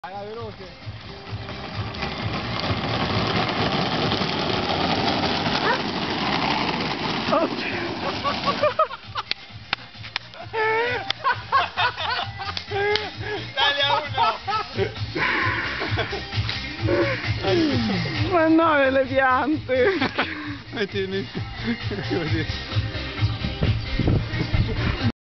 Vai, veloce. Dai a uno. Ma no, le piante. Metti così.